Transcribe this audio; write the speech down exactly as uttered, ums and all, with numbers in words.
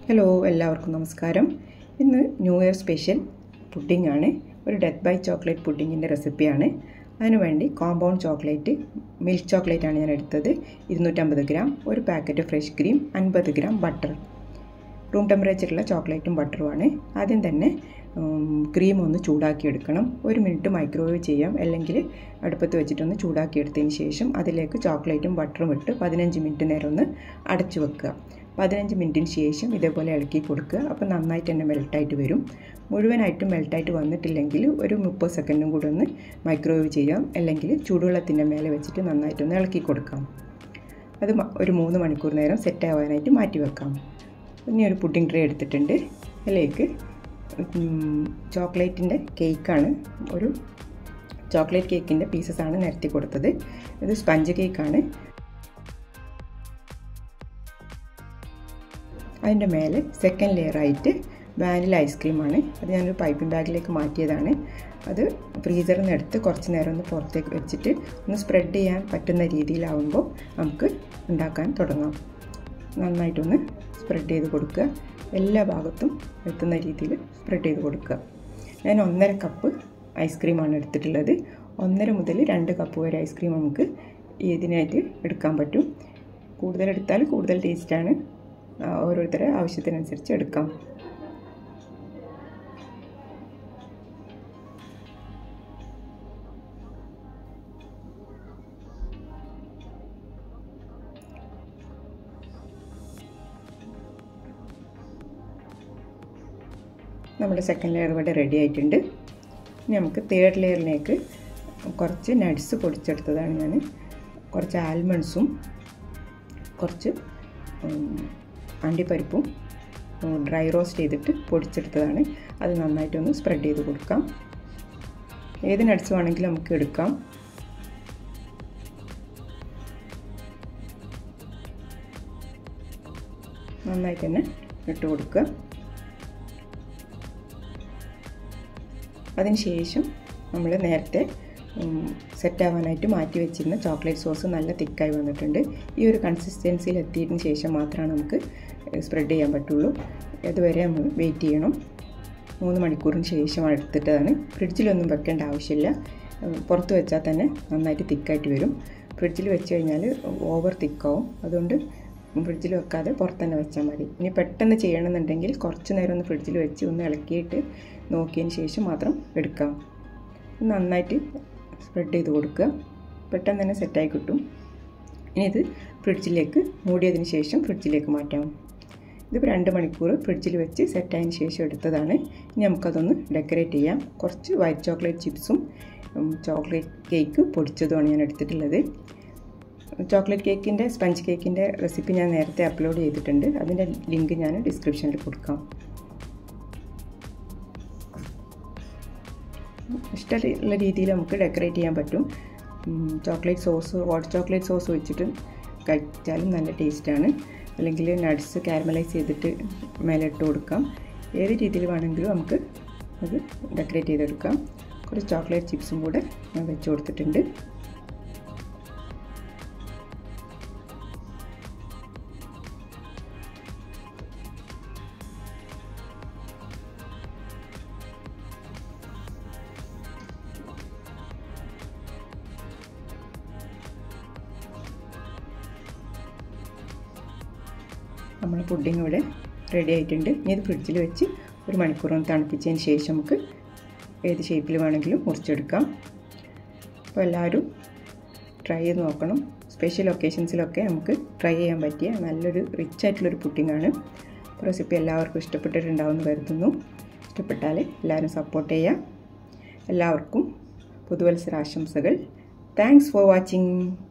Hello, എല്ലാവർക്കും നമസ്കാരം. ഇന്ന് ന്യൂ ഇയർ സ്പെഷ്യൽ പുഡിംഗ് ആണ്. ഒരു ഡെത്ത് ബൈ ചോക്ലേറ്റ് പുഡിങ്ങിൻ്റെ റെസിപ്പിയാണ്. അതിനുവേണ്ടി കോമ്പൗണ്ട് ചോക്ലേറ്റ്, മിൽക്ക് ചോക്ലേറ്റ് ആണ് ഞാൻ എടുത്തത്. ഇരുന്നൂറ്റമ്പത് ഗ്രാം, ഒരു പാക്കറ്റ് ഫ്രഷ് ക്രീം, അൻപത് ഗ്രാം ബട്ടർ. റൂം ടെമ്പറേച്ചറുള്ള ചോക്ലേറ്റും ബട്ടറുമാണ്. ആദ്യം തന്നെ ക്രീം ഒന്ന് ചൂടാക്കി എടുക്കണം. ഒരു മിനിറ്റ് മൈക്രോവേവ് ചെയ്യാം, അല്ലെങ്കിൽ അടുപ്പത്ത് വെച്ചിട്ടൊന്ന് ചൂടാക്കി എടുത്തതിന് ശേഷം അതിലേക്ക് ചോക്ലേറ്റും ബട്ടറും ഇട്ട് പതിനഞ്ച് മിനിറ്റ് നേരം ഒന്ന് അടച്ചു വെക്കുക. പതിനഞ്ച് മിനിറ്റിന് ശേഷം ഇതേപോലെ ഇളക്കി കൊടുക്കുക. അപ്പോൾ നന്നായിട്ട് തന്നെ മെൽട്ടായിട്ട് വരും. മുഴുവനായിട്ടും മെൽട്ടായിട്ട് വന്നിട്ടില്ലെങ്കിൽ ഒരു മുപ്പത് സെക്കൻഡും കൂടെ ഒന്ന് മൈക്രോവേവ് ചെയ്യാം, അല്ലെങ്കിൽ ചൂടുവെള്ളത്തിൻ്റെ മേലെ വെച്ചിട്ട് നന്നായിട്ടൊന്ന് ഇളക്കി കൊടുക്കാം. അത് ഒരു മൂന്ന് മണിക്കൂർ നേരം സെറ്റ് ആവാനായിട്ട് മാറ്റി വെക്കാം. ഇനി ഒരു പുഡിംഗ് ട്രേ എടുത്തിട്ടുണ്ട്. അതിലേക്ക് ചോക്ലേറ്റിൻ്റെ കേക്കാണ്, ഒരു ചോക്ലേറ്റ് കേക്കിൻ്റെ പീസസാണ് നിരത്തി കൊടുത്തത്. ഇത് സ്പഞ്ച് കേക്കാണ്. അതിൻ്റെ മേലെ സെക്കൻഡ് ലെയറായിട്ട് വാനില ഐസ്ക്രീമാണ്. അത് ഞാനൊരു പൈപ്പിംഗ് ബാഗിലേക്ക് മാറ്റിയതാണ്. അത് ഫ്രീസറിൽ നിന്ന് എടുത്ത് കുറച്ച് നേരം ഒന്ന് പുറത്തേക്ക് വെച്ചിട്ട് ഒന്ന് സ്പ്രെഡ് ചെയ്യാൻ പറ്റുന്ന രീതിയിലാവുമ്പോൾ നമുക്ക് ഉണ്ടാക്കാൻ തുടങ്ങാം. നന്നായിട്ടൊന്ന് സ്പ്രെഡ് ചെയ്ത് കൊടുക്കുക. എല്ലാ ഭാഗത്തും എത്തുന്ന രീതിയിൽ സ്പ്രെഡ് ചെയ്ത് കൊടുക്കുക. ഞാൻ ഒന്നര കപ്പ് ഐസ്ക്രീമാണ് എടുത്തിട്ടുള്ളത്. ഒന്നര മുതൽ രണ്ട് കപ്പ് വരെ ഐസ്ക്രീം നമുക്ക് ഇതിനായിട്ട് എടുക്കാൻ പറ്റും. കൂടുതലെടുത്താൽ കൂടുതൽ ടേസ്റ്റാണ്. ഓരോരുത്തരുടെ ആവശ്യത്തിനനുസരിച്ച് എടുക്കാം. നമ്മുടെ സെക്കൻഡ് ലെയർ ഇവിടെ റെഡി ആയിട്ടുണ്ട്. ഇനി നമുക്ക് തേർഡ് ലെയറിലേക്ക് കുറച്ച് നട്ട്സ് പൊടിച്ചെടുത്തതാണ് ഞാൻ. കുറച്ച് ആൽമണ്ട്സും കുറച്ച് അണ്ടിപ്പരിപ്പും ഡ്രൈ റോസ്റ്റ് ചെയ്തിട്ട് പൊടിച്ചെടുത്തതാണ്. അത് നന്നായിട്ടൊന്ന് സ്പ്രെഡ് ചെയ്ത് കൊടുക്കാം. ഏത് നട്ട്സ് വേണമെങ്കിലും നമുക്ക് എടുക്കാം. നന്നായിട്ട് തന്നെ ഇട്ട് കൊടുക്കുക. അതിനുശേഷം നമ്മൾ നേരത്തെ സെറ്റാവാനായിട്ട് മാറ്റി വെച്ചിരുന്ന ചോക്ലേറ്റ് സോസ് നല്ല തിക്കായി വന്നിട്ടുണ്ട്. ഈ ഒരു കൺസിസ്റ്റൻസിയിൽ എത്തിയതിന് ശേഷം മാത്രമാണ് നമുക്ക് സ്പ്രെഡ് ചെയ്യാൻ പറ്റുള്ളൂ. അതുവരെ നമ്മൾ വെയിറ്റ് ചെയ്യണം. മൂന്ന് മണിക്കൂറിന് ശേഷം എടുത്തിട്ടതാണ്. ഫ്രിഡ്ജിലൊന്നും വെക്കേണ്ട ആവശ്യമില്ല. പുറത്ത് വെച്ചാൽ തന്നെ നന്നായിട്ട് തിക്കായിട്ട് വരും. ഫ്രിഡ്ജിൽ വെച്ച് കഴിഞ്ഞാൽ ഓവർ തിക്കാവും. അതുകൊണ്ട് ഫ്രിഡ്ജിൽ വെക്കാതെ പുറത്ത് തന്നെ വെച്ചാൽ മതി. ഇനി പെട്ടെന്ന് ചെയ്യണമെന്നുണ്ടെങ്കിൽ കുറച്ച് നേരം ഒന്ന് ഫ്രിഡ്ജിൽ വെച്ച് ഒന്ന് ഇളക്കിയിട്ട് നോക്കിയതിന് ശേഷം മാത്രം എടുക്കാം. നന്നായിട്ട് സ്പ്രെഡ് ചെയ്ത് കൊടുക്കുക. പെട്ടെന്ന് തന്നെ സെറ്റായി കിട്ടും. ഇനി ഇത് ഫ്രിഡ്ജിലേക്ക് മൂടിയതിന് ശേഷം ഫ്രിഡ്ജിലേക്ക് മാറ്റാം. ഇതിപ്പോൾ രണ്ട് മണിക്കൂർ ഫ്രിഡ്ജിൽ വെച്ച് സെറ്റായതിന് ശേഷം എടുത്തതാണ്. ഇനി നമുക്കതൊന്ന് ഡെക്കറേറ്റ് ചെയ്യാം. കുറച്ച് വൈറ്റ് ചോക്ലേറ്റ് ചിപ്സും ചോക്ലേറ്റ് കേക്ക് പൊടിച്ചതുമാണ് ഞാൻ എടുത്തിട്ടുള്ളത്. ചോക്ലേറ്റ് കേക്കിൻ്റെ സ്പഞ്ച് കേക്കിൻ്റെ റെസിപ്പി ഞാൻ നേരത്തെ അപ്ലോഡ് ചെയ്തിട്ടുണ്ട്. അതിൻ്റെ ലിങ്ക് ഞാൻ ഡിസ്ക്രിപ്ഷനിൽ കൊടുക്കാം. ഇഷ്ടമുള്ള രീതിയിൽ നമുക്ക് ഡെക്കറേറ്റ് ചെയ്യാൻ പറ്റും. Chocolate sauce, hot chocolate sauce വെച്ചിട്ട് കഴിച്ചാലും നല്ല ടേസ്റ്റാണ്. അല്ലെങ്കിൽ നട്ട്സ് കാരമലൈസ് ചെയ്തിട്ട് മേലെ ഇട്ട് കൊടുക്കാം. ഏത് രീതിയിൽ വേണമെങ്കിലും നമുക്ക് അത് ഡെക്കറേറ്റ് ചെയ്തെടുക്കാം. കുറച്ച് ചോക്ലേറ്റ് ചിപ്സും കൂടെ ഞാൻ വെച്ച് കൊടുത്തിട്ടുണ്ട്. നമ്മൾ പുഡിംഗ് ഇവിടെ റെഡി ആയിട്ടുണ്ട്. ഇനി ഇത് ഫ്രിഡ്ജിൽ വെച്ച് ഒരു മണിക്കൂറൊന്ന് തണുപ്പിച്ചതിന് ശേഷം നമുക്ക് ഏത് ഷേപ്പിൽ വേണമെങ്കിലും മുറിച്ചെടുക്കാം. അപ്പോൾ എല്ലാവരും ട്രൈ ചെയ്ത് നോക്കണം. സ്പെഷ്യൽ ഒക്കേഷൻസിലൊക്കെ നമുക്ക് ട്രൈ ചെയ്യാൻ പറ്റിയ നല്ലൊരു റിച്ച് ആയിട്ടുള്ളൊരു പുഡിംഗാണ്. റെസിപ്പി എല്ലാവർക്കും ഇഷ്ടപ്പെട്ടിട്ടുണ്ടാവുമെന്ന് കരുതുന്നു. ഇഷ്ടപ്പെട്ടാൽ എല്ലാവരും സപ്പോർട്ട് ചെയ്യുക. എല്ലാവർക്കും പുതുവത്സര ആശംസകൾ. Thanks for watching.